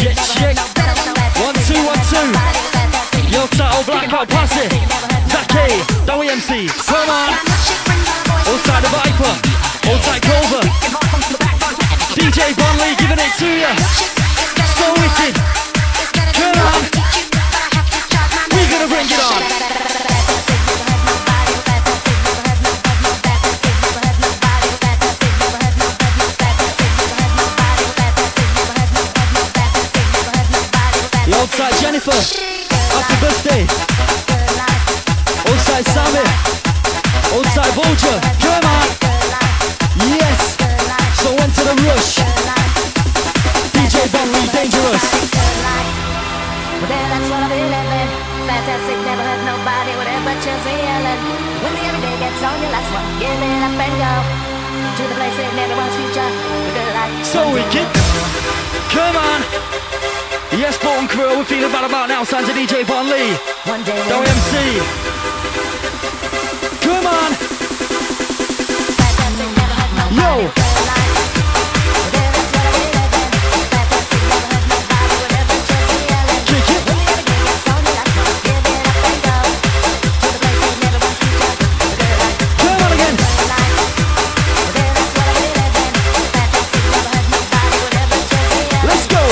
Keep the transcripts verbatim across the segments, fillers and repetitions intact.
check, check. One, two, one, two. Yo, Sato, Black Out, Posse. Zaki, W M C. Come on. Outside the Viper. Outside Clover. D J Von Lee giving it to ya. So wicked. Come on. We're gonna bring it on. Outside Jennifer, happy birthday. Outside Sammy, outside Vulture, come on. Yes, so enter the rush. D J Von Lee, Dangerous. Well, that's what I've been living. Fantastic, never hurt nobody, whatever you're yelling. When the everyday gets on your last one, give it up and go to the place in everyone's future. So wicked, come on. Yes, Bolton Crew, we're feeling bad about now. Sounds to D J Von Lee. One day, W M C. Come on. Yo. Kick it. Come on again. Let's go.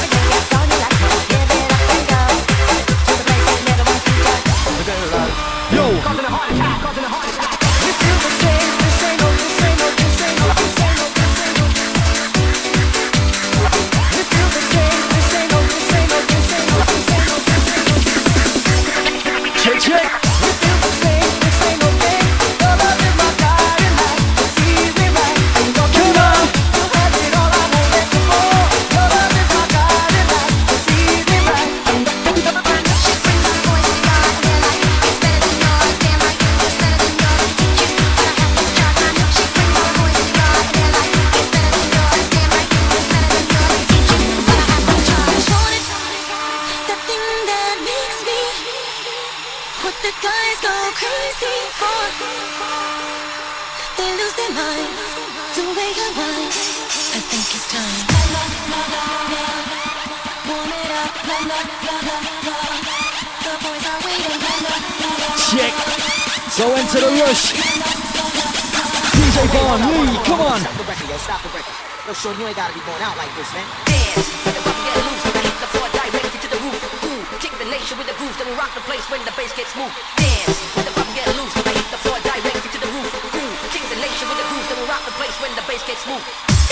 Check. So into the rush. D J Von Lee, come on. Stop the record. No, sure, you ain't gotta be going out like this, man. Dance, let the fucking get loose. I hit the floor direct to the roof. Ooh, kick the nation with the groove, then we rock the place when the bass gets smooth. Dance, let the fucking get loose. I hit the floor direct to the roof. Ooh, kick the nation with the groove, then we rock the place when the bass gets smooth.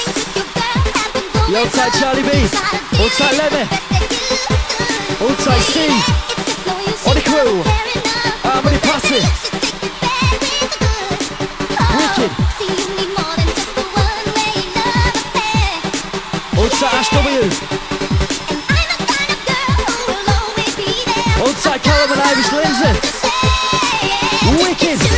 Yo, outside Charlie B, outside Levy, outside Steve, all the crew, Harmony Posse, wicked. Outside Ash W, outside Callum and Irish Lindsay, wicked.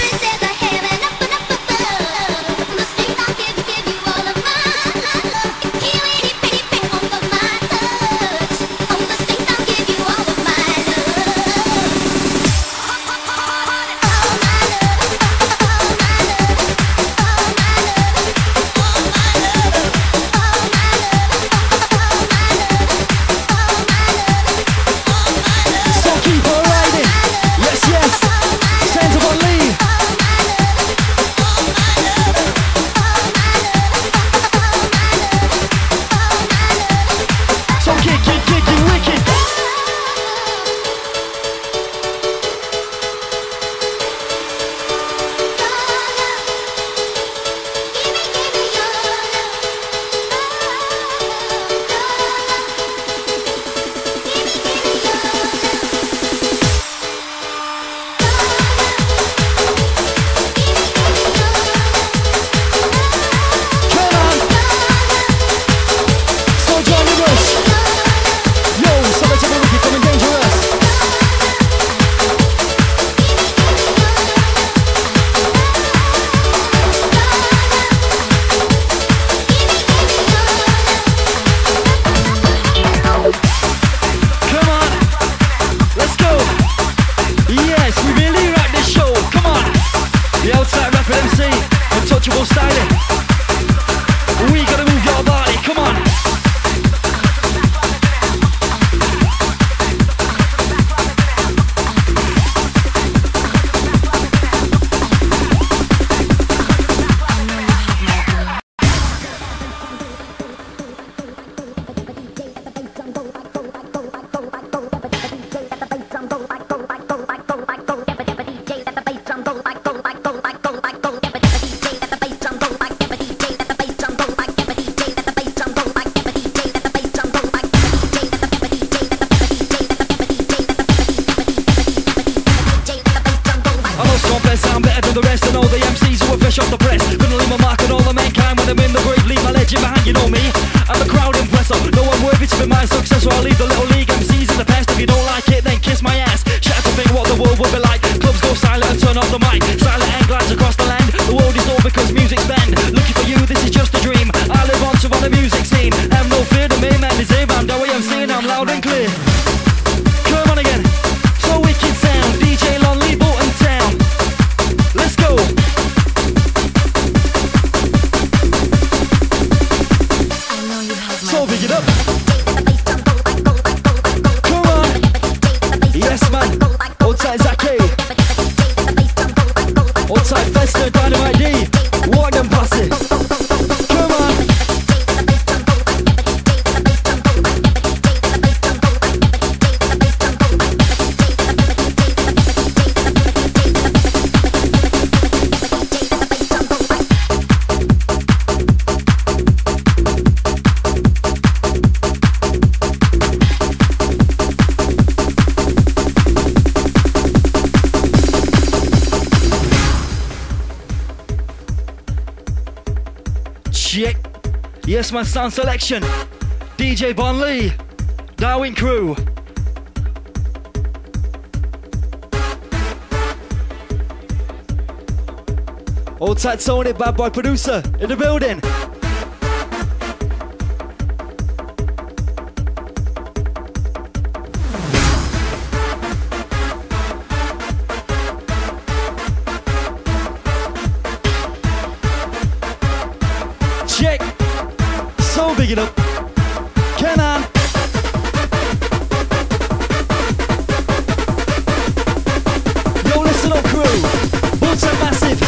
Gonna leave my mark on all the mankind when I'm in the grave. Leave my legend behind, you know me. I'm a crowd impressor. No one worthy to be my successor. I'll leave the little league M Cs in the past. If you don't like it, then kiss my ass. Shut up and think what the world would be like. Clubs go silent and turn off the mic. Silent and glides across the land. The world is over because music's banned. Looking for you, this is just a dream. I live on to on the music scene. Have no fear to me, man. It's Abe. I'm the way I'm seeing. I'm loud and clear. Come on again. So wicked sound. D J Lonely, Bolton Town. Let's go. So big it up. Come on. Yes, man. Outside Zaki. Outside Fester, Dynamite D. Warn them posse. Come on. Check. Yes, my sound selection. D J Bon Lee, Darwin Crew. Old tight Sony, bad boy producer in the building. Check. So big it up. Come on. Yo, listen up, crew. Boots are massive.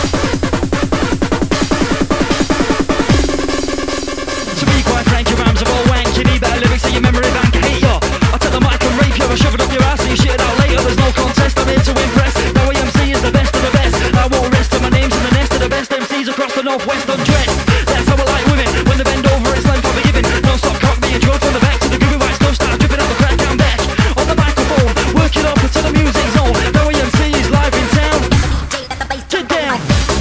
To be quite frank, your rhymes are all wank. You need better lyrics in your memory bank. I hate ya. I take the mic and rape you. I shove it up your ass and you shit it out later. There's no contest. I'm here to impress. Now A M C is the best of the best. I won't rest till my name's in the nest of the best M Cs across the northwest undressed. That's how I like women. When they bend over, it's like forgiving. Don't stop cock being drilled from the back to the groovy white stuff. Start dripping out the crack down back. On the microphone, work it up until the music's on. Now A M C is live in town. Get down.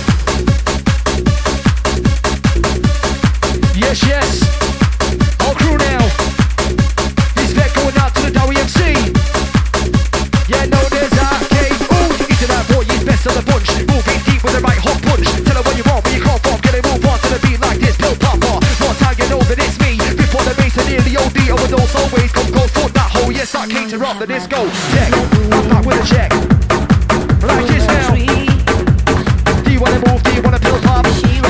Yes, yes. All crew now. This vet going out to the W M C. Yeah, no, there's arcade. Ooh, into that boy, he's best of the bunch. Moving deep with the right hot punch. Tell her what you want, where you come from. Get it move on to the beat like this. Pill popper. One time you know that it's me. Before the bass and near the O D. Overdose always come go for that hole. Yes, I came to rock the disco. Check. I'm back with a check. Like this now. Do you wanna move? Do you wanna pill pop?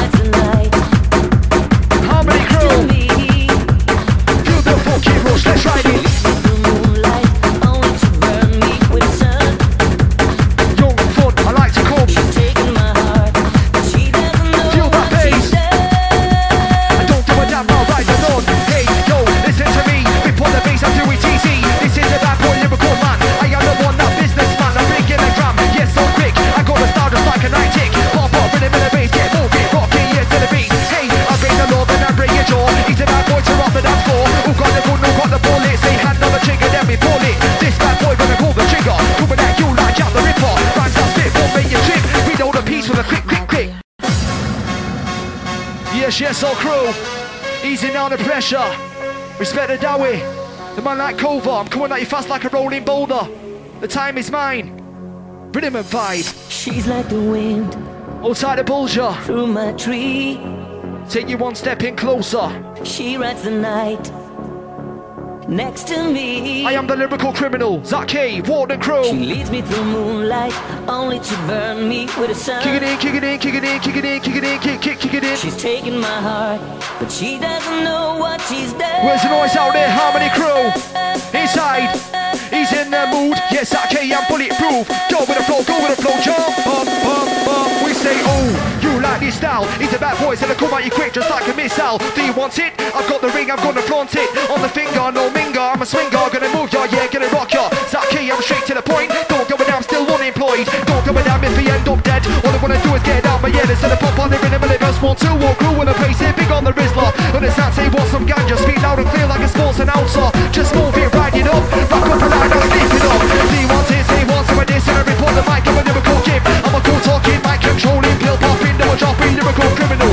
Harmony crew. Feel the funky rush. Let's ride it. Young fun. I like to come. Feel that bass. I don't give a damn how right or none. Hey, yo, listen to me. We put the bass, I'm doing T C. This is a bad boy lyrical man. I am the one, that businessman. I'm bringing a gram. Yes, so quick. I got the style just like a night tick. Pop up, rhythm in the bass, get moving. Rocking, yes, to the beat. Hey, I bring the love and I bring your jaw. He's a bad boy to rock the dance floor. Who got the gun, who got the bullet? Say hand on the trigger, then we pull it. This bad boy gonna pull the trigger. Coming at you like Jack the Ripper. Rhymes that spit, won't make you trip. We know the piece with a quick, quick, quick. Yes, yes, all crew. Easing down the pressure. Respect the Dowie. The man like Cova. I'm coming at you fast like a rolling boulder. The time is mine. Rhythm and vibe. She's like the wind Outside the Bulger. through my tree. Take you one step in closer. She rides the night next to me. I am the lyrical criminal. Zaki, Warden She Crew. leads me through moonlight, only to burn me with a sun. Kick it in, kick it in, kick it in, kick it in, kick it in, kick, kick, kick it in. She's taking my heart, but she doesn't know what she's done. Where's the noise out there? Harmony Crew. Inside. He's in the mood. Yes, Zaki, I'm bulletproof. Go with the flow, go with the flow. Jump, bump, bump, bump. We say, oh, you like this style. He's a bad boy, so they come at you quick, just like a missile. Do you want it? I've got the ring, I'm gonna flaunt it. On the finger, no minger. I'm a swinger, gonna move ya, yeah, gonna rock ya. Zaki, I'm straight to the point. Don't go down, still unemployed. Don't go down if you end up dead. All I wanna do is get out my head instead of pop on the rhythm and it just want to walk through and a place it big on the Rizzler. And it's not say want some ganja, speak loud and clear like a sports announcer. Just move it, ride it up, rock up and line, now sleep it up. Do you want it? Say want some of this and I report the mic, I'm a lyrical kid. I'm a cool talking, mic controlling, pill popping, double dropping, lyrical criminal.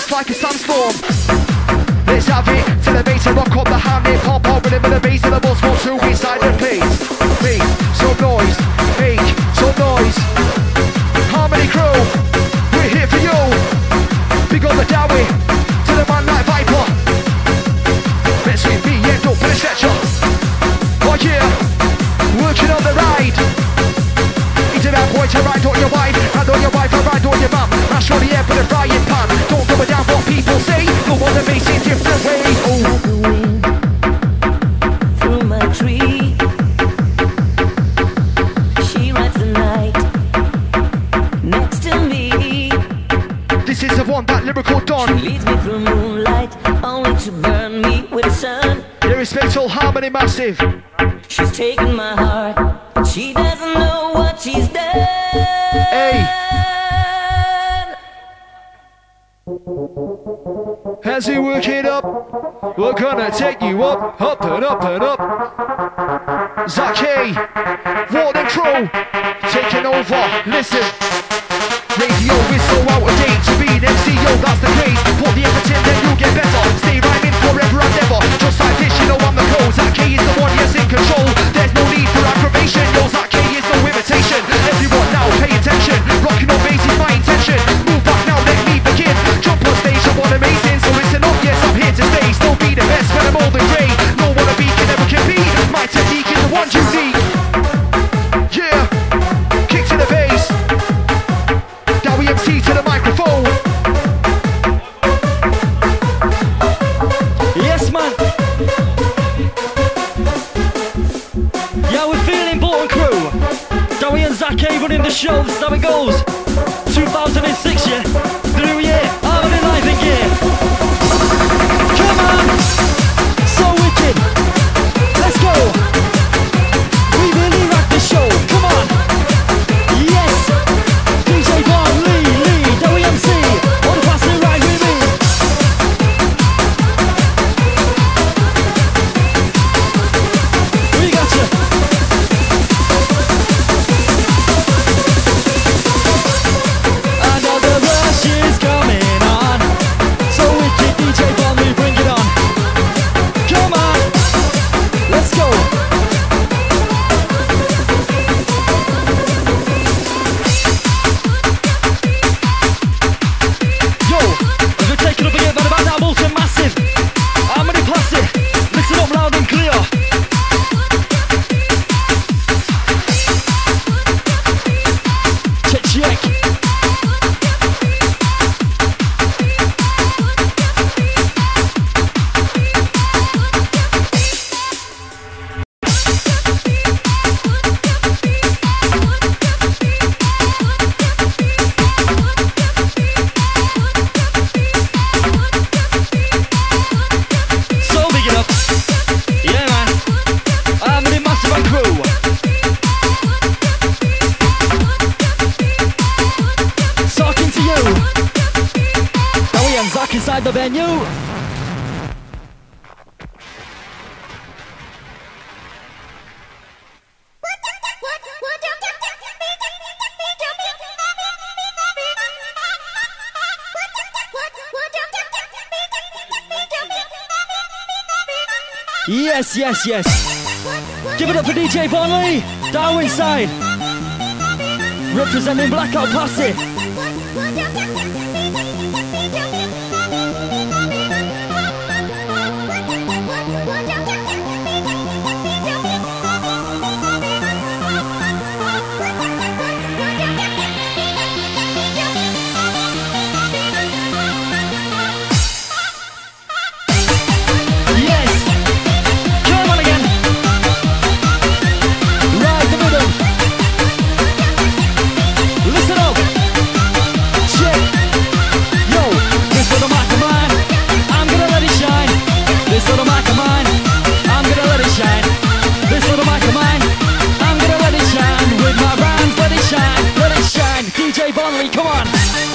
just like a sandstorm. Let's have it to the beat and rock up the hand, hip hop on rhythm and the bass and the buzz will two inside the place. Make some noise, make some noise. Harmony Crew, we're here for you. Big up the Dowie, to the man like Viper. Let's with me, end up in a stretcher. Oh yeah, working on the ride. Easy that boy to ride on your wife, and on your wife and ride on your mum. Mash on the air with a frying pan. Don't go down what people say, no one that makes it different ways. Oh. Like the wind through my tree, she rides the night next to me. This is the one, that lyrical Don. She leads me through moonlight, only to burn me with the sun. Irrespectful Harmony Massive. She's taken my heart, but she doesn't know what she's done. Hey. As we work it up, we're gonna take you up, up and up and up. Zaki, Warden Crew, taking over. Listen, radio is so out of date. To be an M C, yo, that's the case. Put the effort in, then you'll get better. Stay rhyming forever and ever. Just like this, you know I'm the code. Zaki is the one, yes, in control. There's no need for aggravation. Yo, Zaki is no imitation. Everyone now, pay attention. Rocking on bass is my intention. Move back now, let me begin. Jump on stage, I'm on amazing. So listen up, yes, I'm here to stay. Still be the best when I'm older grey. No one to beat can never compete. My technique is the one you need. Yeah, kick to the bass. Dowie M C to the microphone. Yes, man. Yeah, we're feeling Bolton Crew. Dowie and Zaki running the show. This is how it goes. two thousand six, yeah. The new year. Harmony live in gear. Come on. So wicked. Let's go. We really rock the show. Come on. Yes. D J Bon, Lee, Lee, Dowie M C. On pass it right with me. We got you. Another rush is coming on. So wicked, D J Bon, Lee, bring it on. Come on. Let's go. Yo, as we're taking up again, man, about that Bolton Massive. Harmony Plastic. Listen up loud and clear. Check, check. So big it up. Yeah, man. Harmony Massive and Crew. Talking to you. Dowie and Zach inside the venue. Yes, yes, yes. Give it up for D J Bonley. Down inside. Representing Blackout Posse. Yes. Come on again. Ride the rhythm. Listen up. Check. Yo, this little mic of mine, I'm gonna let it shine. This little mic of mine, I'm gonna let it shine. This little mic of mine, I'm gonna let it shine. With my rhymes, let it shine, let it shine. D J Bonley, come on.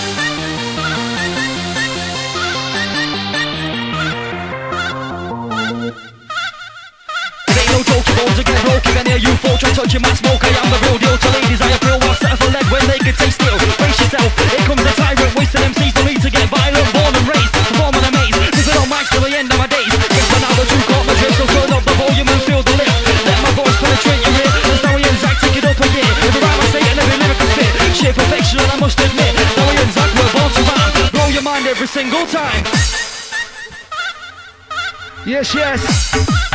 It ain't no joke, you're to get broke. If any of you folk try touching my smoke, I am the real deal. To ladies, I appeal while set for leg when they can say still. Brace yourself, here comes the tyrant, wasting M Cs, no need to get violent. Born and raised single time. Yes, yes.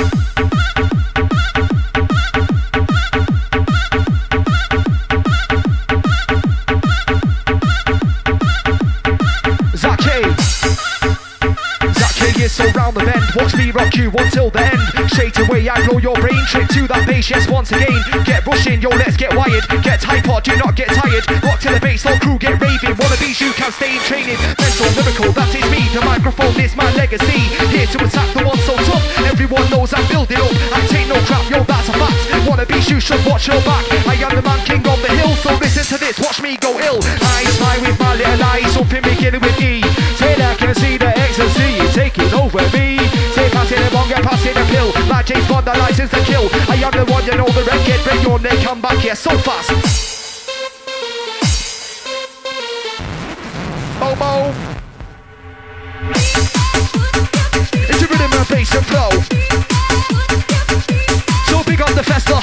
So round the bend, watch me rock you until the end. Straight away I blow your brain, trip to that bass, yes once again. Get rushing, yo let's get wired. Get hyper, do not get tired. Rock to the bass, all crew get raving. Wannabes you can stay in training. Mental lyrical, that is me. The microphone is my legacy. Here to attack the one so tough. Everyone knows I'm building up. I take no crap, yo that's a fact. Wannabes you should watch your back. I am the man king on the hill, so listen to this, watch me go ill. I spy with my little eyes, something beginning with E. Say that I can see the ecstasy, you take it over me. Say passing the bong, get passing the pill. Like James Bond, the license to kill. I am the one, you know the record. Bring your neck, come back here so fast. Bobo. It's a rhythm and bass and flow. So big on the festa.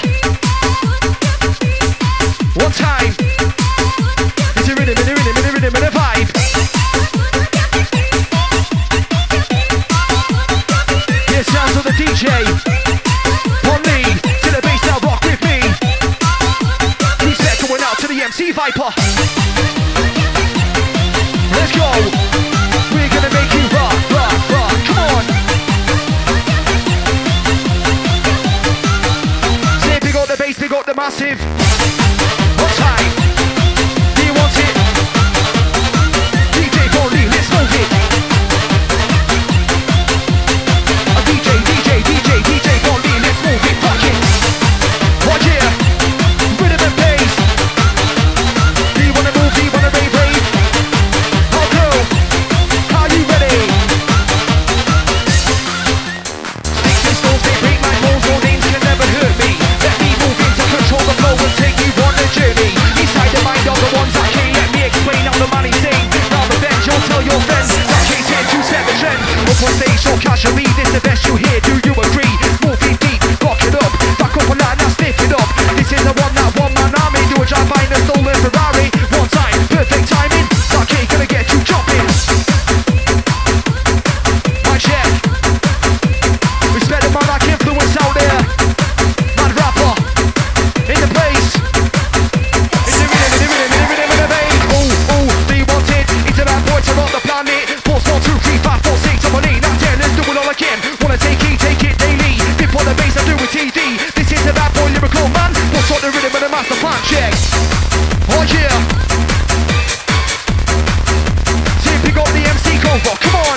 One time. It's a rhythm and a rhythm and a rhythm and a vibe. Sounds of the D J. On me, to the bass now, rock with me. Reset going out to the M C Viper. Let's go. We're gonna make you rock, rock, rock. Come on. Say big up the bass, big up the massive. One time. Do you want it? D J Bonnie, let's move it. D J Bonnie, let's move it, rock it. Watch here, rhythm and bass. Do you wanna move, do you wanna rave, rave? Oh girl, are you ready? Sticks and stones, they break my bones, no names can never hurt me. Let me move into control the flow and take you on a journey. Inside the mind of the ones that can't let me explain how the man is saying. Now the bench, you'll tell your friends. That case here to set the trend. Up on stage, so casually, this the best you hear, do you agree? Move it deep, rock it up, back up a line, now sniff it up. This is the one that one man army, do a drive-by in a stolen Ferrari. One time, perfect timing, that cake gonna get you jumping. My check, respect the man like influence out there. Mad rapper, in the place. It's a rhythm, in the rhythm, in the rhythm, in the bass. Ooh, ooh, do you want it? It's a bad boy to rock the planet. Pulse one, two, three, five, four, six, I'm on eight, now ten, let's do it all again. Wanna take it, take it daily. Bit for the bass, I do it T D. This is a bad boy lyrical man. What's on the rhythm and the master plan check? Oh yeah. See if we got the M C cover, come on.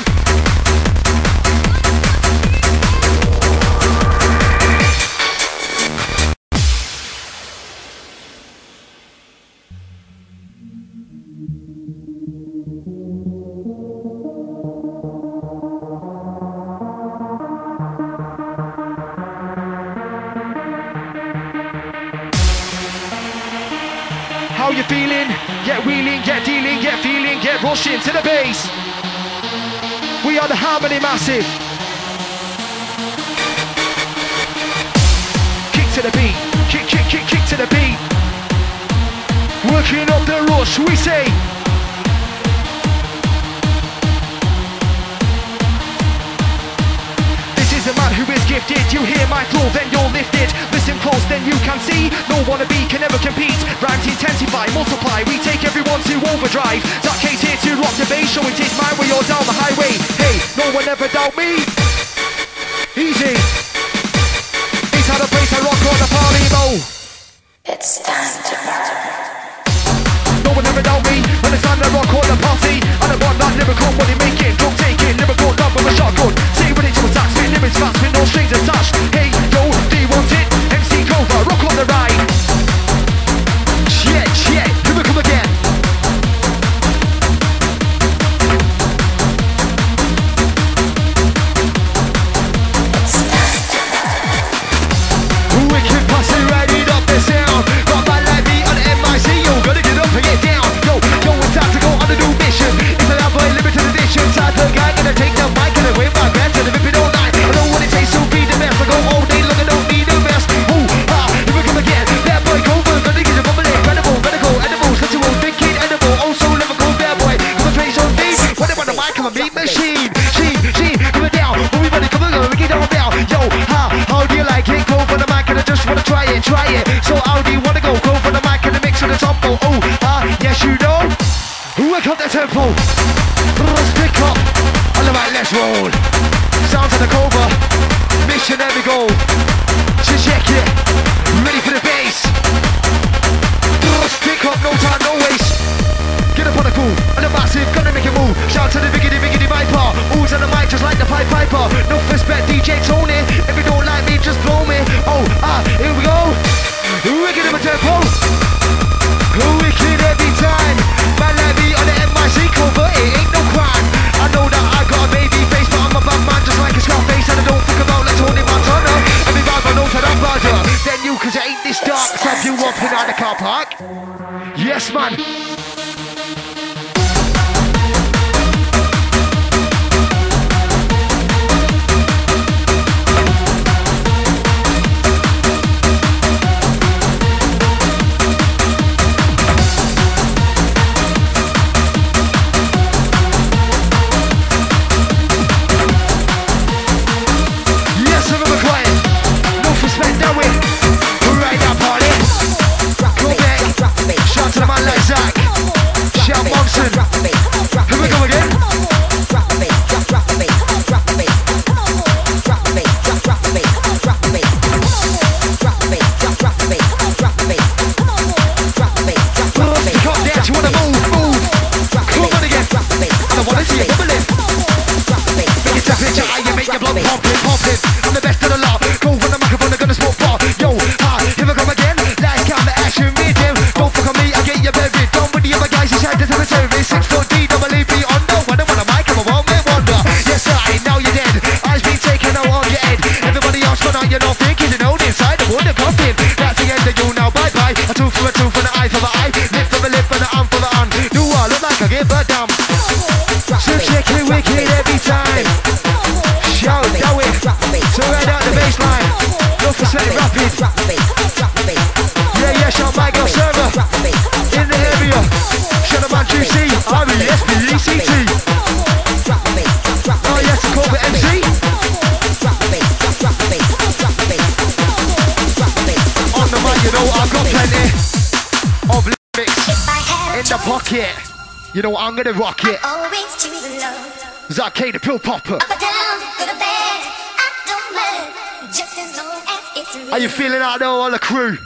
How you feeling? Get wheeling, get dealing, get feeling, get rushing to the bass. We are the Harmony Massive. Kick to the beat, kick, kick, kick, kick to the beat. Working up the rush, we say. A man who is gifted, you hear my flow, then you're lifted. Listen close, then you can see. No wannabe can ever compete. Rhymes intensify, multiply. We take everyone to overdrive. That case here to rock the bass, show it is my way or down the highway. Hey, no one ever doubt me. Easy. He's had a place I rock on the party bow. It's time to burn. No one ever doubt me when it's time to rock on the party. And I want that lyrical money making, don't take it, lyrical done with a shotgun. Say ready to attack, spin lyrics fast with no strings attached. Hey yo, do you want it? M C Cobra, rock on the ride. Yeah, yeah, here we come again. We can pass it right it up the sound. Got my live on M I C, yo, gotta get up and get down. Yo, yo, it's time to go on the pick up the tempo. Let's pick up. All right, let's roll. Sound to the Cobra. Missionary goal. Just check it. Ready for the bass. Let's pick up, no time, no waste. Get up on the cool, and the massive, gonna make it move. Shout to the biggity, biggity viper. Who's on the mic just like the Pied Piper. No respect, D J Tony. If you don't like me, just blow me. Oh, ah, here we go. Wicked in my tempo. Wicked every time. Man like me on the M I C cover, it ain't no crime. I know that I got a baby face, but I'm a bad man just like a Scarface. And I don't fuck about like Tony Montana. Every vibe I know to that badger. Then you, cause it ain't this dark. Stop you up in the car park. Yes, man. You know I'm gonna rock it. Zach-K, the pill popper. Are you feeling out there, all the crew?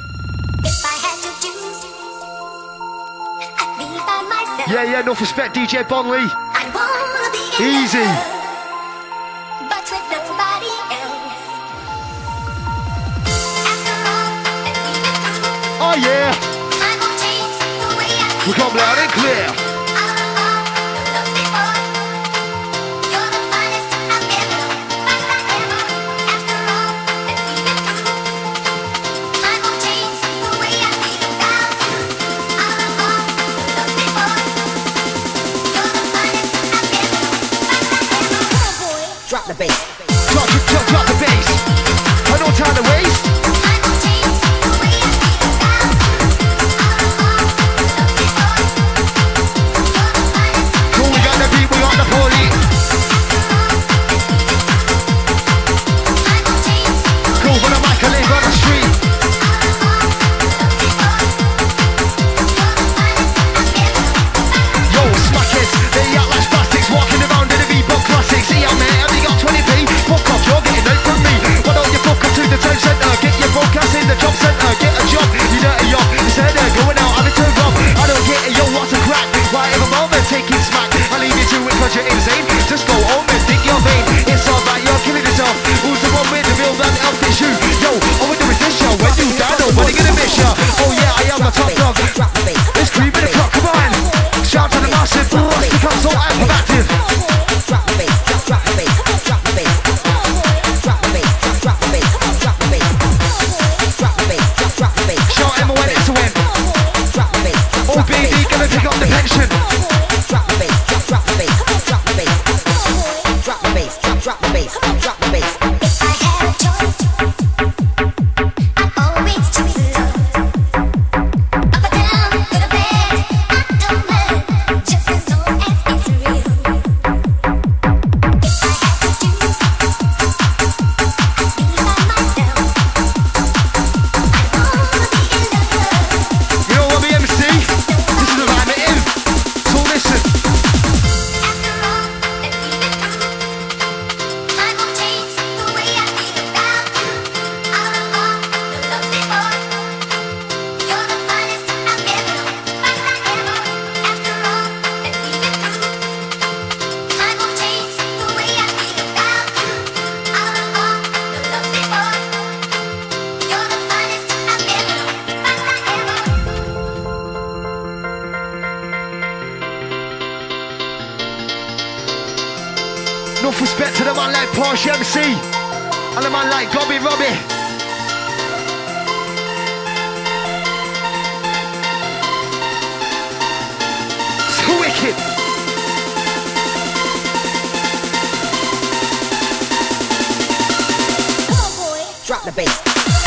Yeah, yeah, no respect, D J Bonley. Easy. But with nobody else. Oh yeah. We come loud and clear. Drop the bass. Drop, drop, drop the bass. I don't time to waste. Cool, we got the beat, we got the party. Cool, when I'm like a live on the street. Yo, smackheads, they act like spastics, walking around in the V-Buck classics. See, I'm here. twenty p, fuck off, you're getting out from me. Why don't you fuck up to the town centre? Get your broadcast in the job centre. Get a job, you dirty yob. Instead of going out, having to rob. I don't get it, yo, what's a crack? Why ever bother taking smack? I leave you to it cause you're insane. Just go home and dig your vein. It's alright, you're killing yourself. Who's the one with the real man else it's you? Yo, all we do is this show. When you die, nobody gonna miss ya. Oh yeah, I am the top dog. It's creeping the clock, come on. Shout to the massive, let's become so hyperactive. Drop the bass, drop the bass, drop the bass, drop the bass, drop the bass, drop the bass, drop the bass, drop the bass. Shout Emma when it's a win. Drop the bass, oh baby, gonna pick up the pension. Drop the bass, drop the bass, drop the bass, drop the bass, drop the bass, drop the bass. If I had a choice, I'd always choose love. Up or down, good or bad, I don't mind, just as long as it's real. Enough respect to the man like Porsche M C and the man like Gobby Robbie. So wicked. Drop the bass.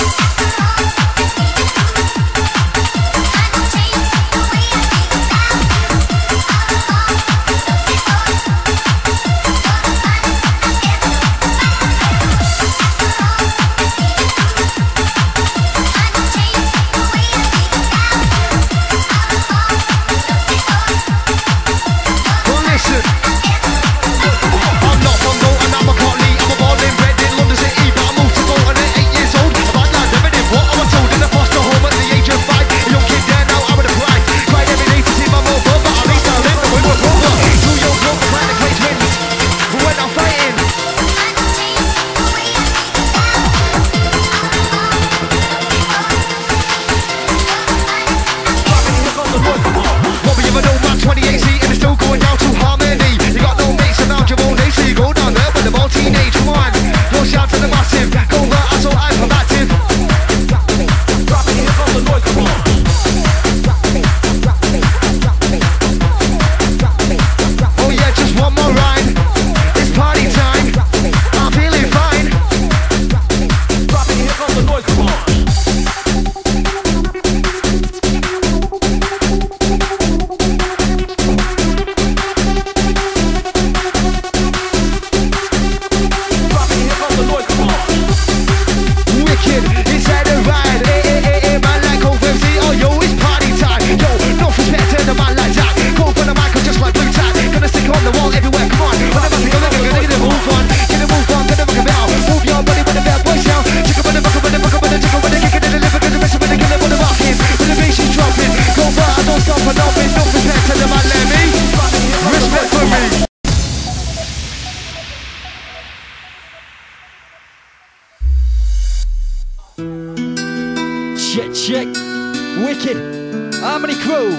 Check, check, wicked, Harmony Crew,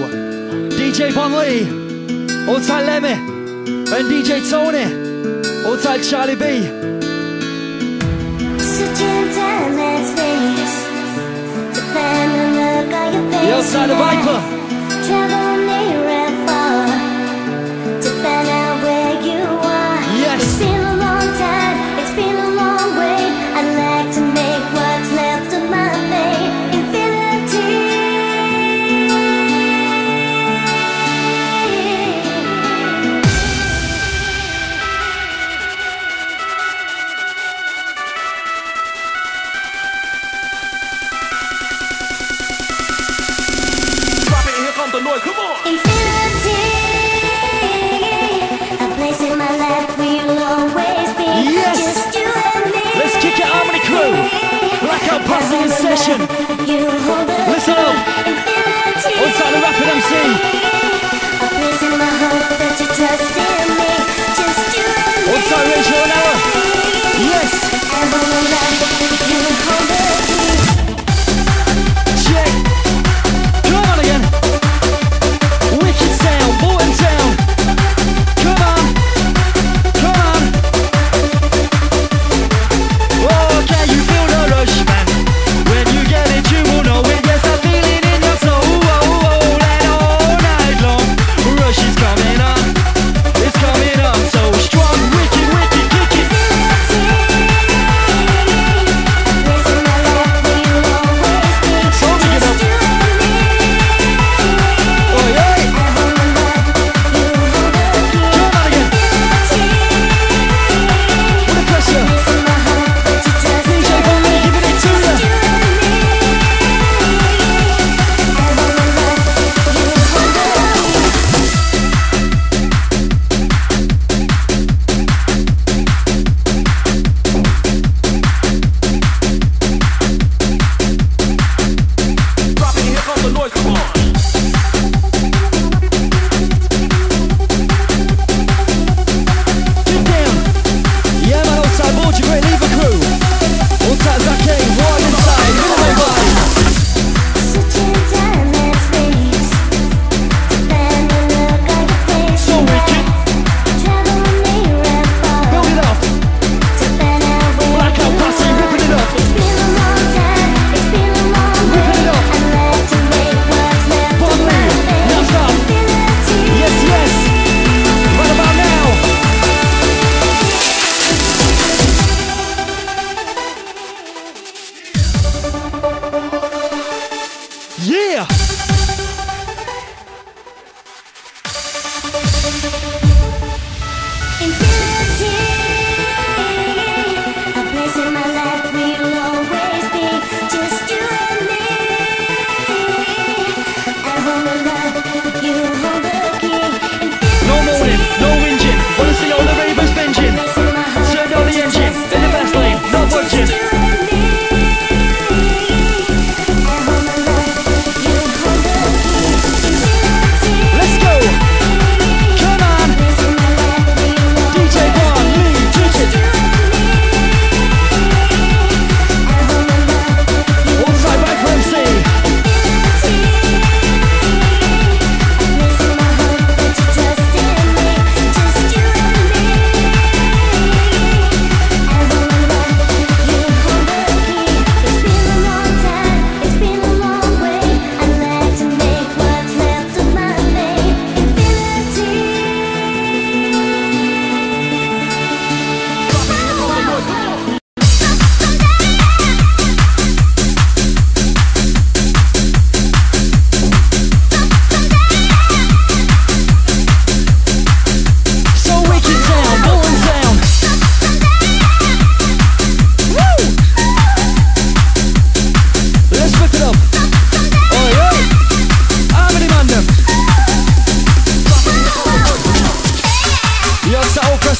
D J Bon Lee, Old Time Lemmy, and D J Tony, Old Time Charlie B. The outside of Viper. Travel near and far to find out where you are. Yes. It's been a long time, it's been a long way. I'd like to make what's left of my fate infinity. The noise, come on!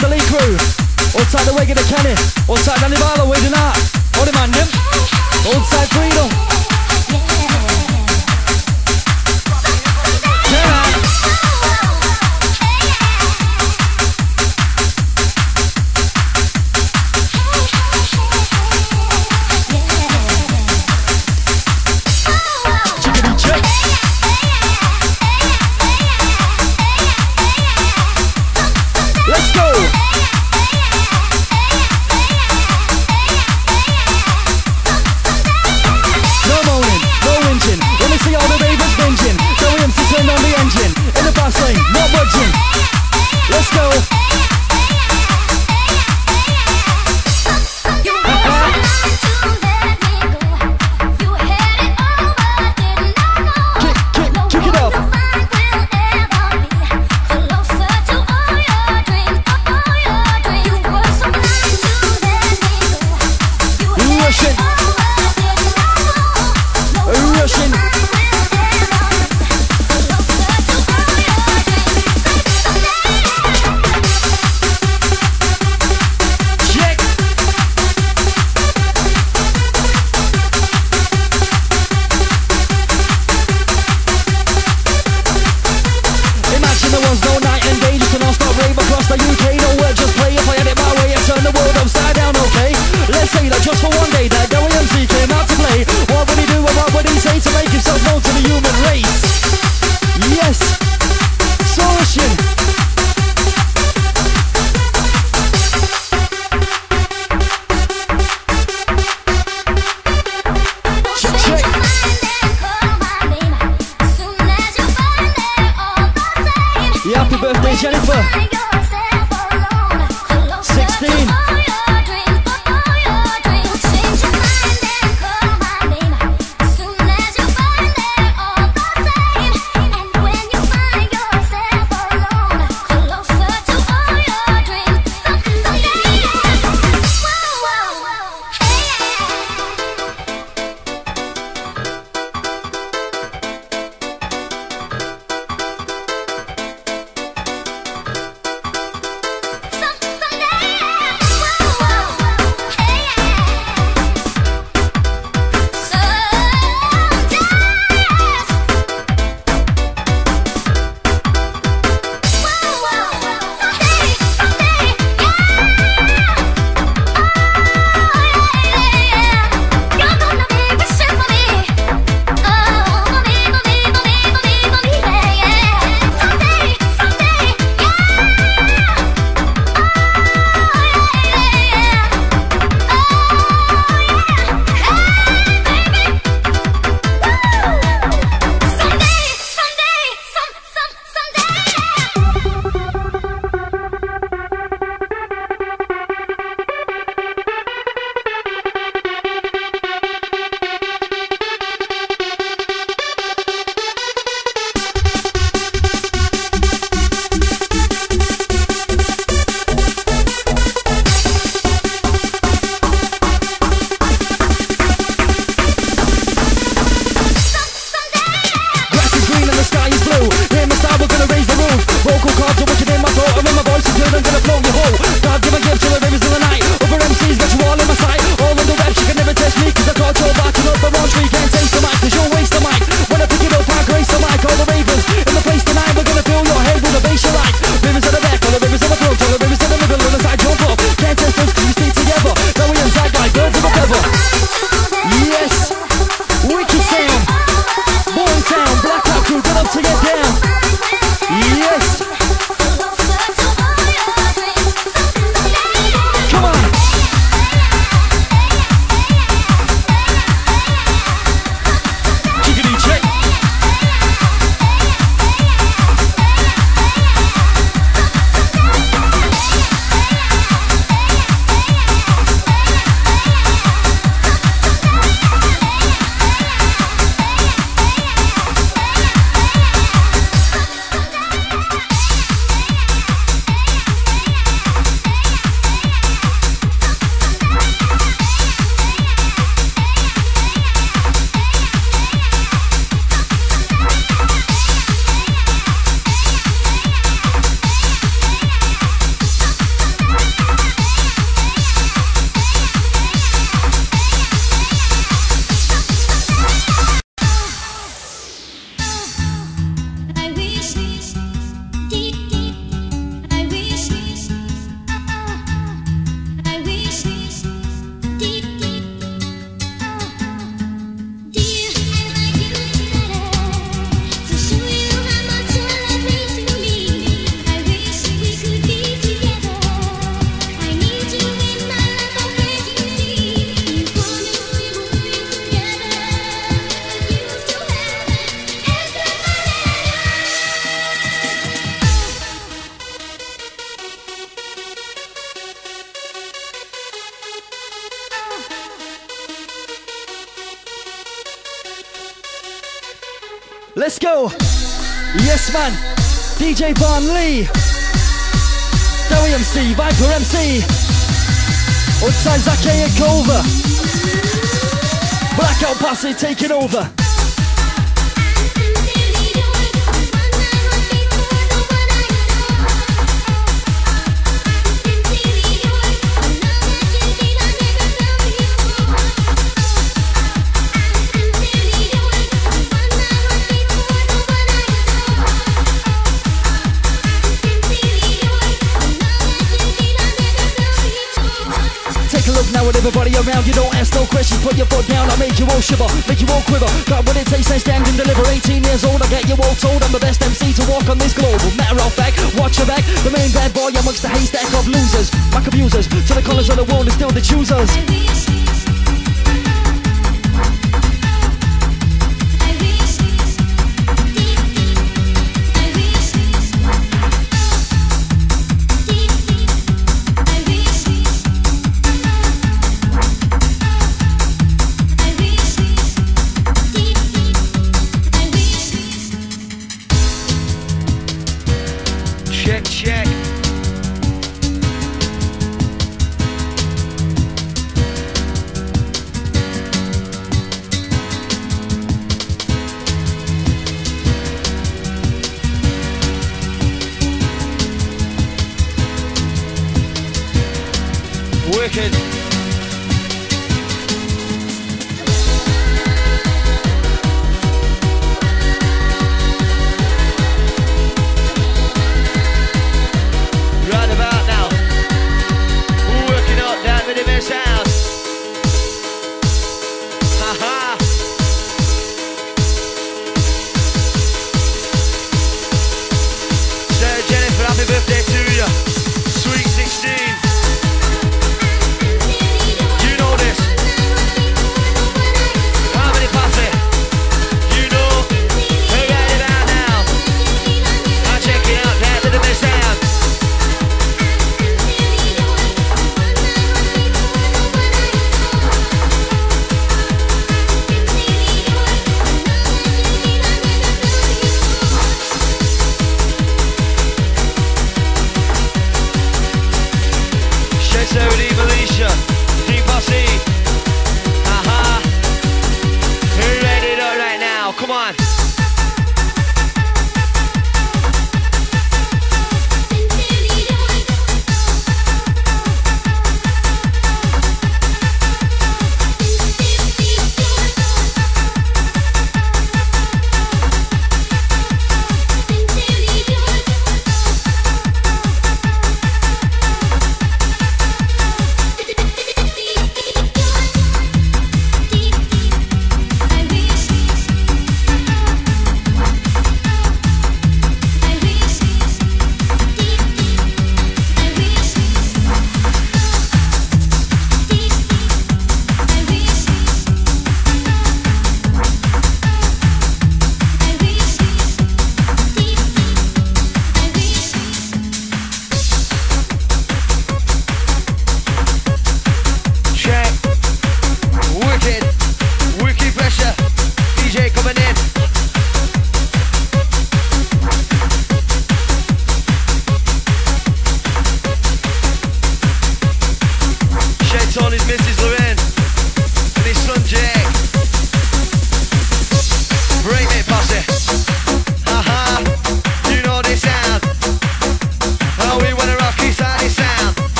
the Lee crew. Outside the Weggy the Kenny. Outside the Nibala, where you not? All the man, them. Outside Freedom. No Let's go. Yes, man. D J Barn Lee. W M C, Viper M C. Outside Zake and Culver. Blackout Posse taking over. Now with everybody around, you don't ask no questions. Put your foot down, I'll make you all shiver, make you all quiver. Got what it takes, I stand and deliver. Eighteen years old, I get you all told I'm the best M C to walk on this globe. Matter of fact, watch your back. The main bad boy amongst the haystack of losers, mock abusers. To the colours of the world is still the choosers. Check, check. Wicked. Happy birthday to you, sweet sixteen.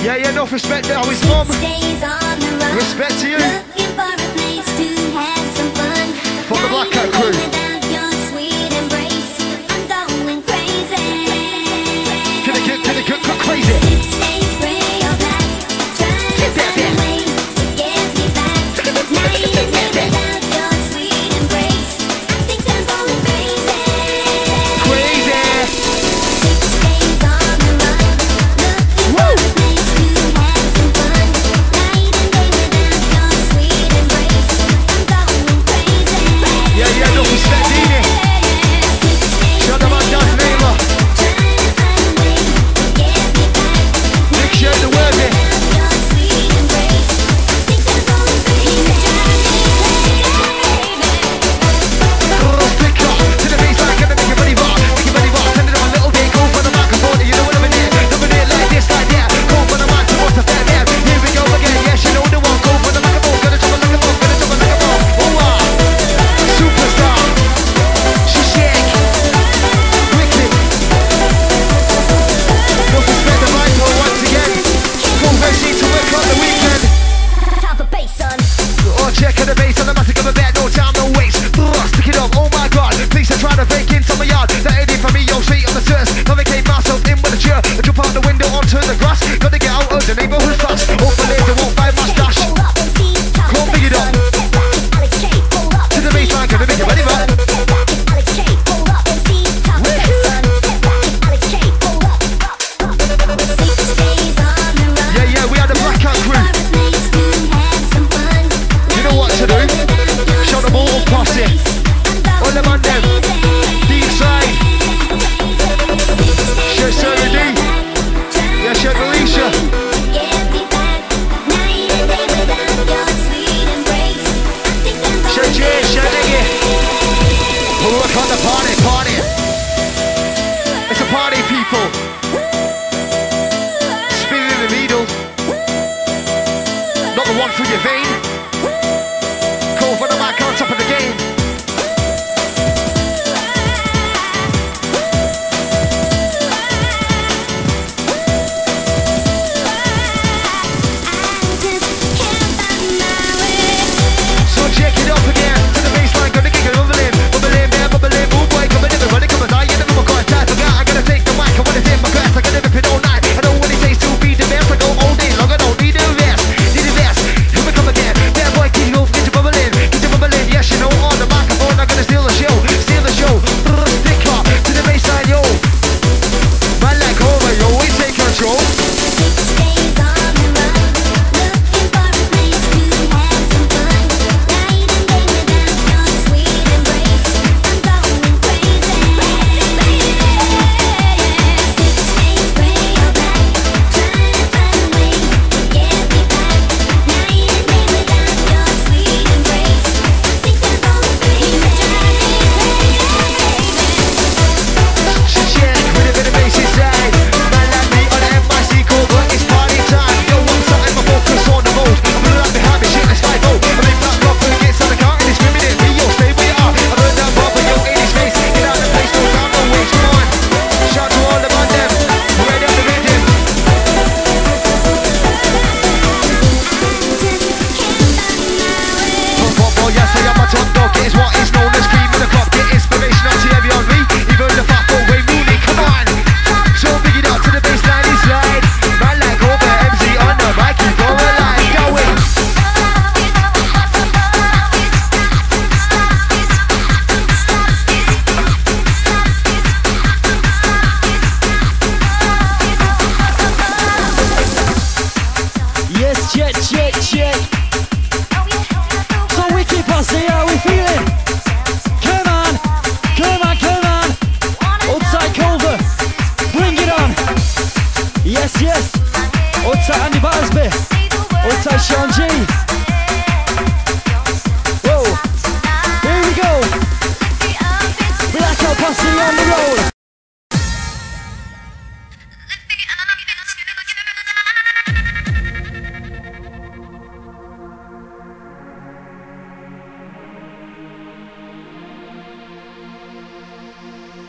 Yeah, yeah, enough respect there, his mum. Respect to you. From the Black Cat crew. Can it get, can it get, get crazy?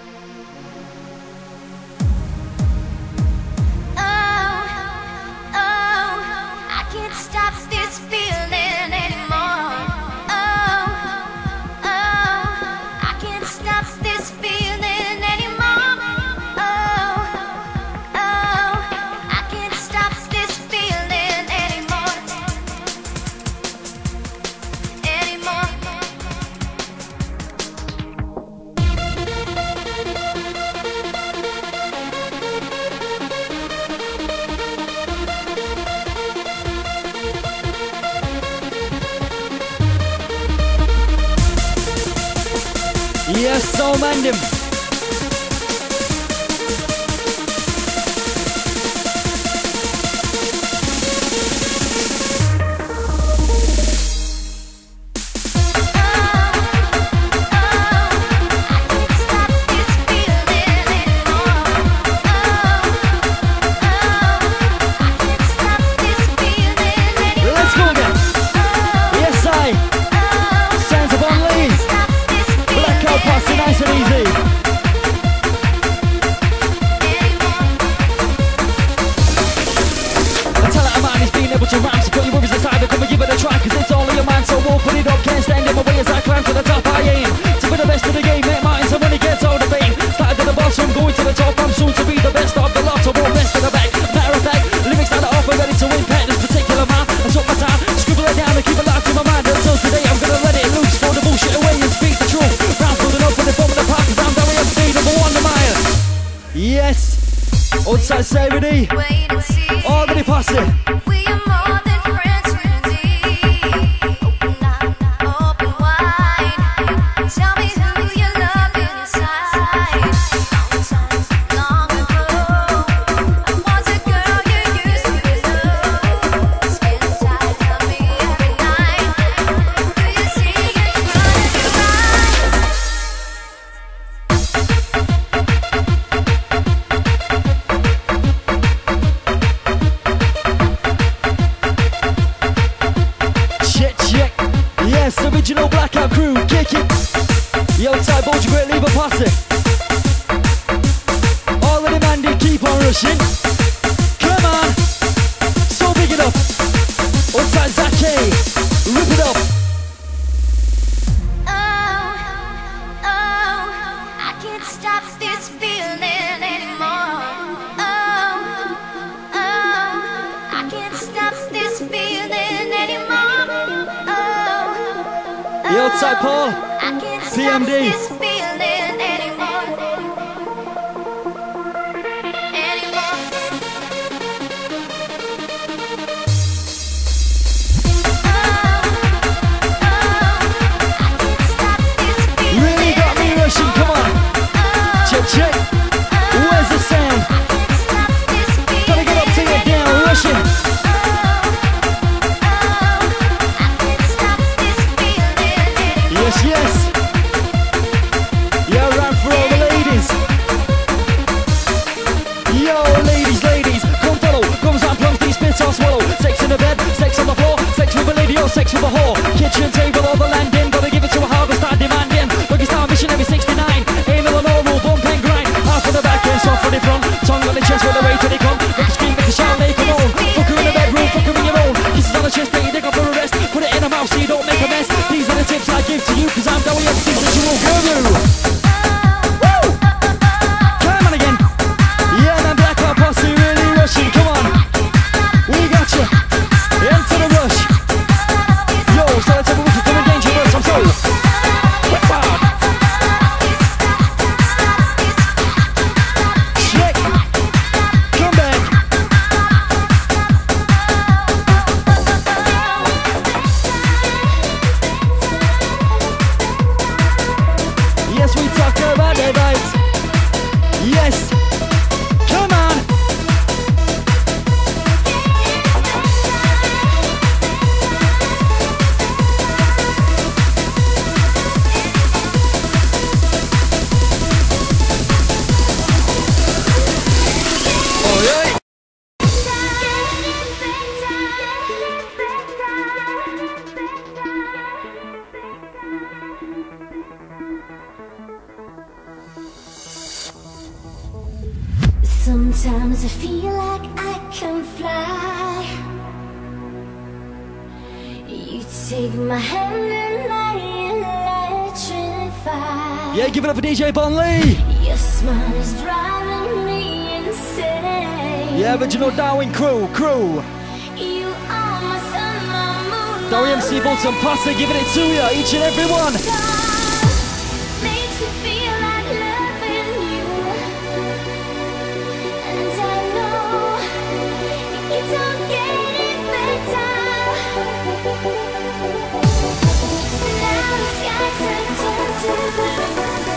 Oh, Yes, so man them. Nice and easy. I tell it a man, he's been able to rhyme, so put your worries aside and come and give it a try, cause it's all in your mind, so we'll put it up, can't stand in my way as I climb to the top. I aim to be the best of the game, make mine, so when it gets out of fame, started at the bottom, going to the top, I'm soon to be the best of the lot, so we'll best of the back. Matter of fact, lyrics that are off and ready to impact this particular man. I took my time, scribble it down and keep it locked in my mind, until today I'm gonna let it loose, throw the bullshit away and speak the truth. Round pulling up with the bomb in the park, cause I'm W M C, number one the mile. Yes, outside Saturday, all the pass it. We are more than friends, really. Open up, open wide. Tell me who you love inside. Long time, long ago, I was a girl you used to know. Skin tight, tell me every night. Do you see it in front of your eyes? Check, check. Yes, original Blackout crew, kick it. Yo, outside Bulger Great Lever pass it. All of them Andy, keep on rushing. Come on. So big it up. Outside Zaki, rip it up. Oh, oh, I can't stop this feeling anymore. Oh, oh, I can't stop this feeling anymore. Oh, Yo, outside Paul, I can't stop P M D. this feeling anymore. Anymore. really got me rushing, come on. Check, check. Where's the sound? Gotta get up to it down, rushing. Yes, yes. Yeah, round for all the ladies. Yo, ladies, ladies, come follow. Comes out, plunks, these spits or swallow. Sex in the bed, sex on the floor, sex with a lady or sex with a whore. Kitchen table or the landing, gotta give it to a harvest, start demanding. Lucky Star Missionary sixty-nine, anal and oral, bump and grind. Half on the back and soft on the front, tongue on the chest with the way till they come. Make a scream, make a shout, make a moan. Fuck her in the bedroom, fuck her in your own. Kisses on the chest, take a dick up for a rest. Put it in her mouth so you don't make a mess. These are the tips I give to you, cause I'm W M C's visual guru. Woo! Come on again. Yeah, man, Blackout posse really rushing, come on. We got you. Into the rush. Yo, so let's have a look at coming dangerous, I'm so. Whip out. Check. Come back. Yes, we talk about the vibes. Yes. Come on. Oh, yeah. Sometimes I feel like I can fly. You take my hand and I electrify. Yeah, give it up for D J Bon Lee. Your smile is driving me insane. Yeah, original Darwin crew, crew. You are my sun, my moon, W M C Bolton Pasta giving it to you, each and every one. makes me feel like loving you. And I know it keeps on getting better. Now the skies are turning to blue.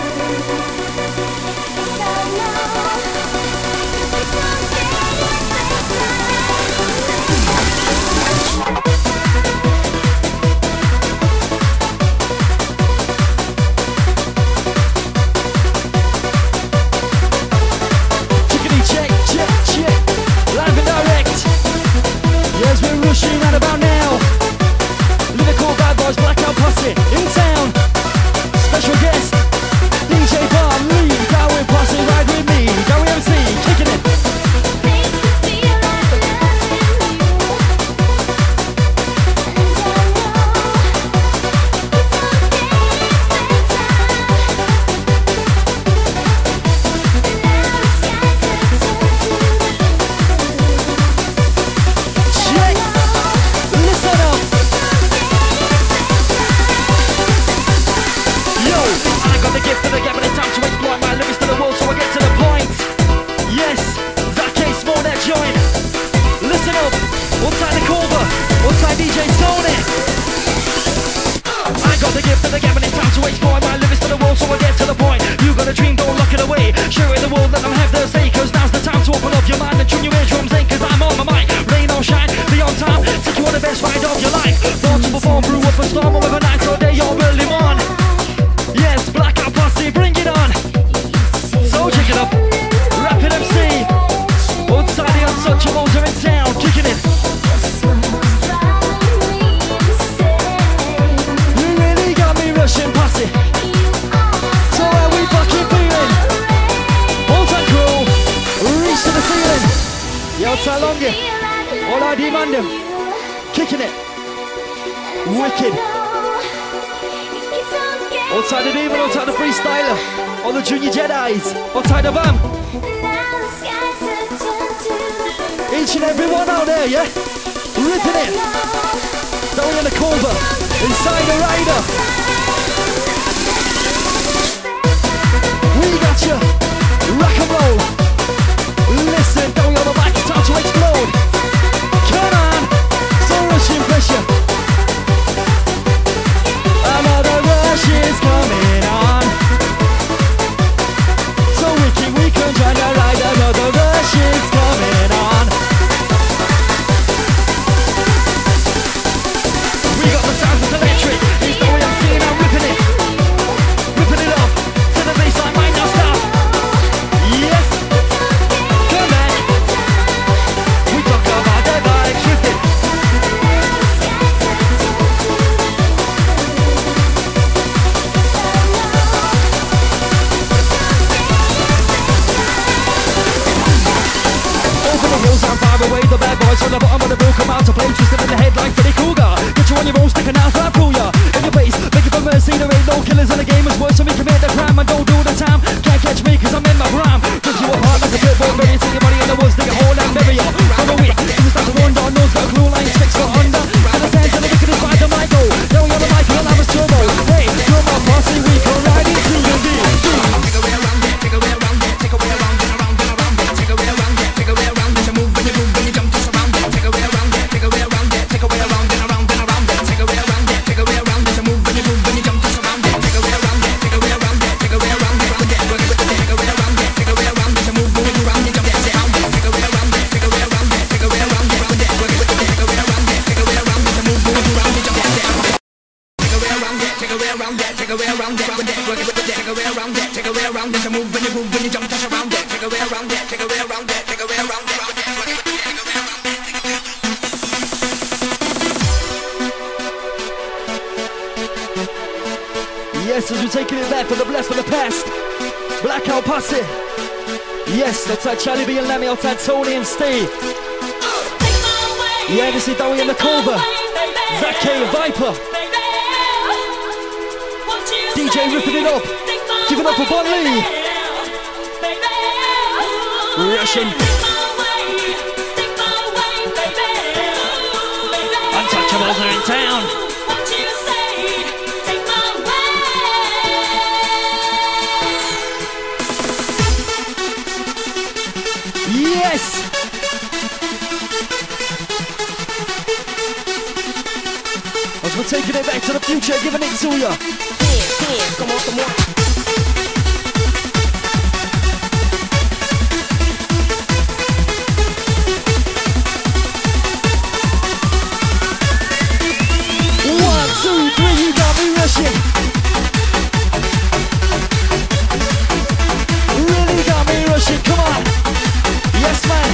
the world, let them have their say, cause now's the time to open up your mind and tune your eardrums in, cause I'm on my mic. Rain or shine, be on time, take you on the best ride of your life. Born to perform, brew up a storm, whatever night or day you're really on. Yes, Blackout Posse, bring it on. So check it up, Rapid M C, outside the Untouchables are in town, kicking it. You really got me rushing Posse. So how we fucking feeling? Hold tight crew, reach to the ceiling. Yo, outside longer, all I demand them, kicking it. Wicked. Outside the demon, outside the freestyler, all the junior Jedis, outside the bam. Each and every one out there, yeah? Ripping it. Down in the Culver, inside the rider. We got you. Rock and roll. Listen, down on the back, it's time to explode. Come on, so rushing pressure. Another rush is coming on. So we can, we can try to ride. Another rush is coming on. We got the sounds that's electric. It's the way I'm seeing, I'm ripping it. Ripping it up to the baseline, might not stop. Yes, come back. We talk about their bikes, ripped it. I'm far away, the bad boys on the bottom of the bill come out to play, twisted in the head like Freddy Krueger. Get you on your own, sticking out, flat through ya. In your face, begging for mercy, there ain't no killers in the game, it's worse than me commit the crime and don't do the time. Can't catch me cause I'm in my prime. Pick you apart like a flipboard, bury you, see your body in the woods, dig a hole and bury ya. From a week, if you start to run down, nose got a clue line, six foot under. And the sands and the wicked is right the mic go. Now we on the mic, we'll have a turbo. Hey, come on, posse, we can ride it to the beat. Take away around there, take away around there, take away around and around and around there, take away around there, take away around there, move when you move when you jump to surround there, take away around there, take away around there, take away around and around and around there, take away around there, take away around there, move when you move when you jump to surround there, take away around there, take away around there, take away around there, around there, work with the take away around there, take away around there, move when you move around you jump to surround there, take away around there, take away around there, take away around there, around there, work with the take away around there, take away around there, move when you move around you jump to surround there. Take away around there, take away around there, take away around there, around there, work with the take away around there, take away around there, move when you move when you jump to surround there, take away around there, take away around there, take away around there, around there, work with the take away around there, take away around there. Yes, as we're taking it back for the blessed for the past. Blackout Posse. Yes, outside Charlie B and Lemmy, outside Tony and Steve. Yeah, this is Dowie in the Culver. Zach K, Viper. D J ripping it up. Give it up for Bon Lee. Russian. Untouchables are in town. Yes! As we're taking it back to the future, giving it to ya. Dance, dance, come on, come on. One, two, three, you got me rushing. Really got me rushing, come on. Yes, man.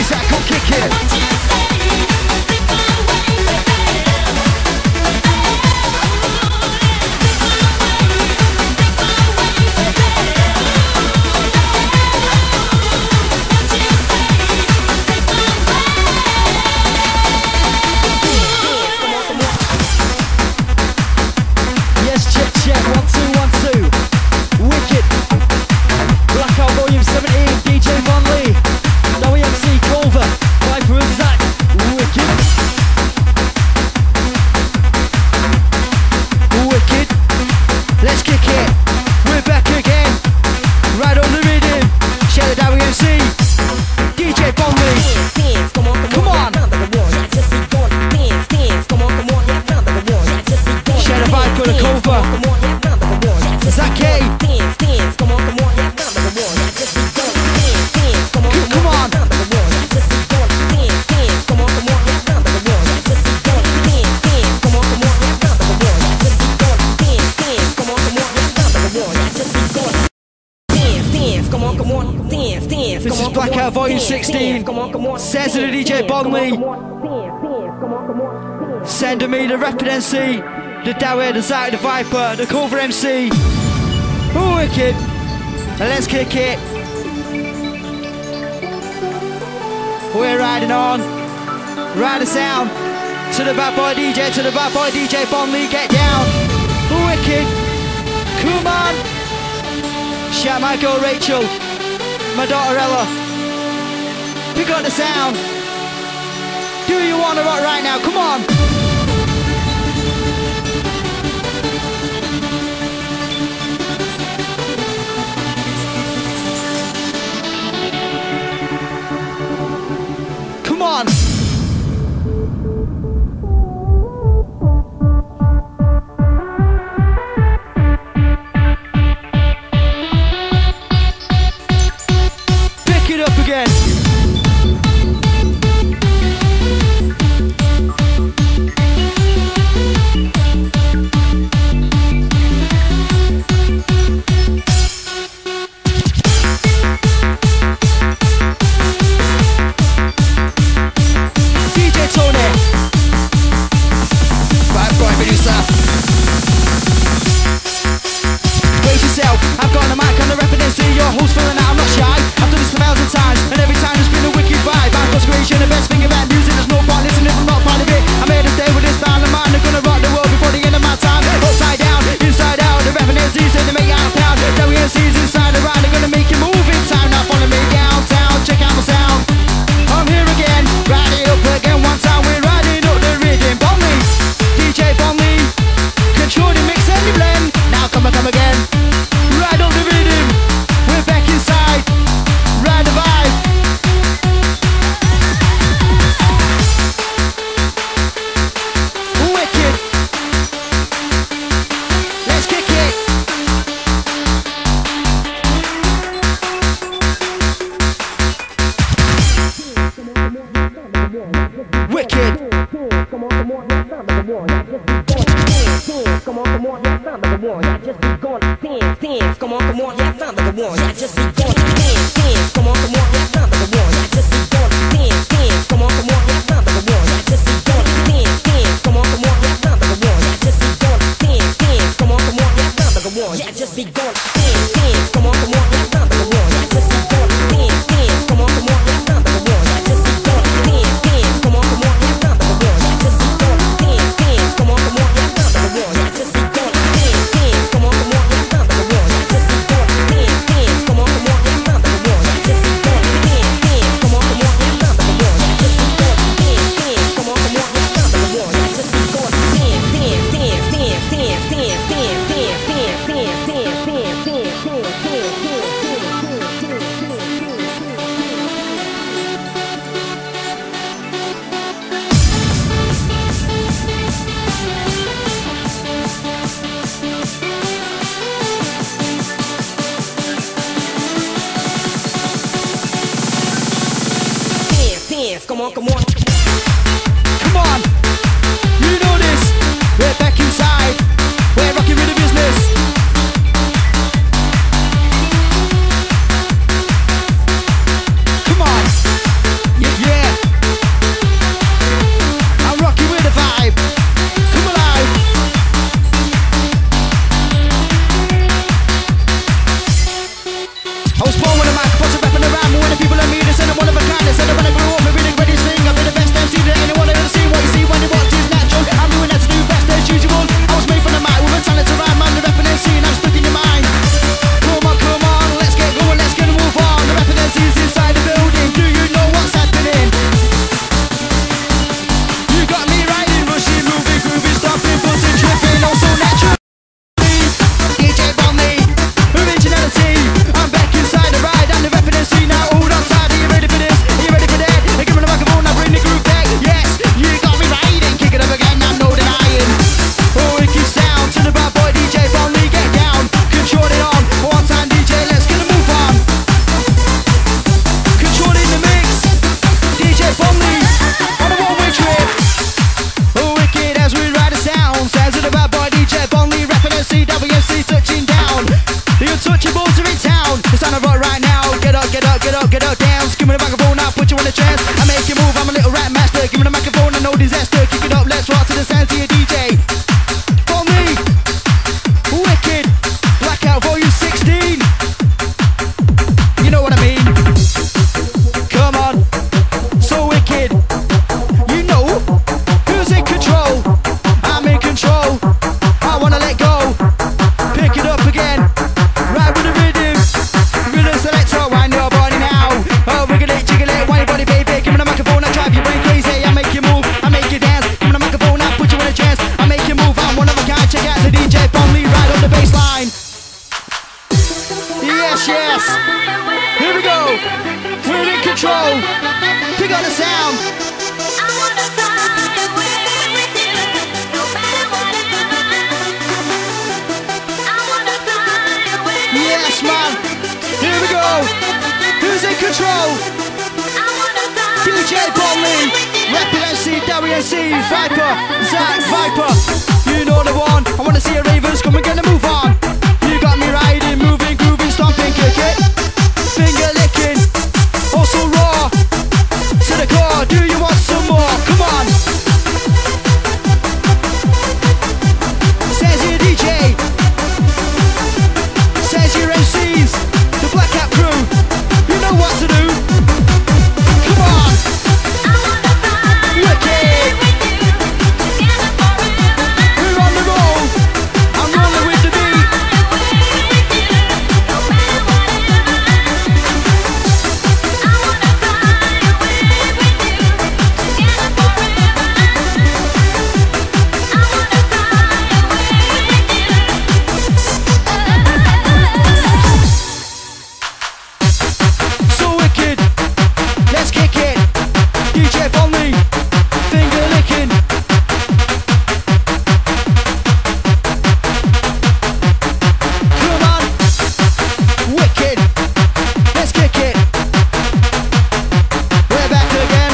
Zach, come kick it. Yes, check, check, one, two, one, two. Wicked. Blackout Volume seventeen, D J Von Lee, W M C Culver, Viper and Zach. Wicked. Wicked. Let's kick it. We're back again. Right on the rhythm. Share the W M C. D J Von Lee. Come on. Share the vibe for the Culver. Zach K. Come on. This is Blackout Volume sixteen. Says to the D J Bonley. Send to me the Rapid M C, the Dower, the Zach, the Viper, the Culver M C. Ooh, wicked. And let's kick it. We're riding on. Ride the sound. To the bad boy D J, to the bad boy D J Bonley, get down. Ooh, wicked. Come on. Shout my girl Rachel. My daughter Ella. Pick up the sound. Do you want to rock right now? Come on. Come on. Pick it up again. D J Tony. Bad boy producer. Brace yourself, I've got the mic on the Rapid M C. Your host feeling out, I'm not shy. I've done this a thousand times, and every time there's been a wicked vibe. I'm frustration, the best thing about music, there's no point listening if I'm not part of it. I made a stay with this style of mine, I'm gonna rock the world before the end of my time. Upside down, inside out, the Rapid M C said to make out of town. W M C's inside the ride, they're gonna make you move in time. Now follow me downtown, check out my sound. I'm here again, ride it up again. One time we're riding up the rhythm. Bonley, D J Bonley, control the mix and the blend. Now come and come again, ride up the rhythm. We're back inside, ride the vibe. Wicked. Let's kick it. Wicked. Yeah, just be going dance, dance, come on, come on, yeah, time to go on. Yeah, just be going dance, dance, come on, come on, yeah, time to go on. Yeah, just be going dance, dance, come on, come on, yeah, time to go on. Yeah, just be going dance, dance, come on, come on, yeah, time to go on. Yeah, just be going dance, dance, come on, come on, yeah, time to go on. Yeah, just be going dance, dance, come on, come on, yeah, time to go on. Yeah, just be going dance, dance, come on, come on, yeah, time to go on. Yeah, just be going dance, dance, come on, come on, yeah, time to go on. Yeah, just be going dance, dance, dance, dance, dance, dance, dance, dance, dance, dance, dance, dance, dance, dance, dance, dance. Come on, come on. Come on. You know this. We're back inside. We're rocking with the business. Come on. You, Give me the microphone, I'll put you in a trance. I make you move, I'm a little rap master. Give me the microphone, I know disaster. Kick it up, let's rock to the sounds of your D J. For me, wicked, Blackout Volume sixteen. You know what I mean? Come on, so wicked. You know who's in control? I'm in control. I wanna let go. Pick it up again. Right with the rhythm. Rhythm selector, wind your body now. Oh, wiggle it, jiggle it, wind your body, baby. Give me the microphone, I drive your brain crazy. I make you move, I make you dance. Give me the microphone, I put you in a trance. I make you move, I'm one of a kind. Check out the D J Bonley right on the bass line. Yes, yes. Here we go. We're in control. Pick up the sound. Yes, man. Here we go. Who's in control? D J Bonley, Rapid M C, W M C, Viper, Zach, Viper. You know the one. I wanna see your ravers. Come and get a move on. You got me riding, moving, grooving, stomping, kick it, finger licking, also raw to the core. Do you want some more? Come on. Says your D J. Says your M Cs, the Blackout crew. You know what to do. Come on. Wicked. We're on the roll. I'm rolling with the beat. So wicked. Let's kick it. D J Bonley, finger licking. Come on. Wicked. Let's kick it. We're back again.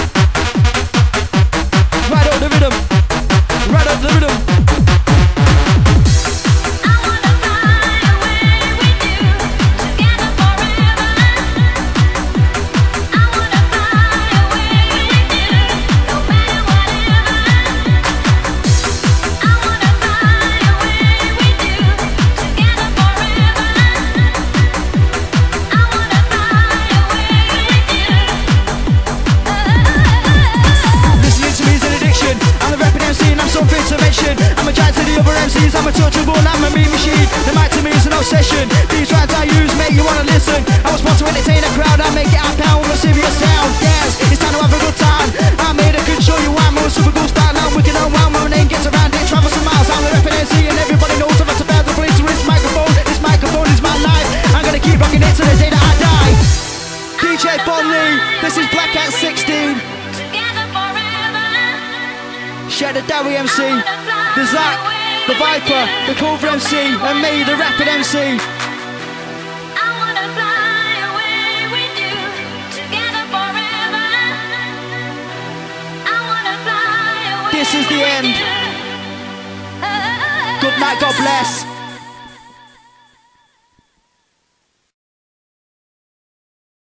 Right up the rhythm. Right up the rhythm. Listening to me is an addiction. I'm the rapping M C and I'm something to mention. I'm a giant to the other M Cs, I'm a touchable, I'm a mean machine. The mic to me is an obsession. These rhymes I use make you wanna listen. I was born to entertain a crowd, I make it a pound with a serious sound. Yes, it's time to have a good time. I made a good show you I'm a super cool style. I'm wicked and wild, my name gets around it, travels some miles. I'm the rapping M C and everybody knows I'm about to place to this microphone. This microphone is my life. I'm gonna keep rocking it till the day that I die. D J Bonley, this is Blackout sixteen. Share the W M C, the Zach, the Viper, the Cobra M C, and me, the Rapid M C. This is the end. Good night, God bless.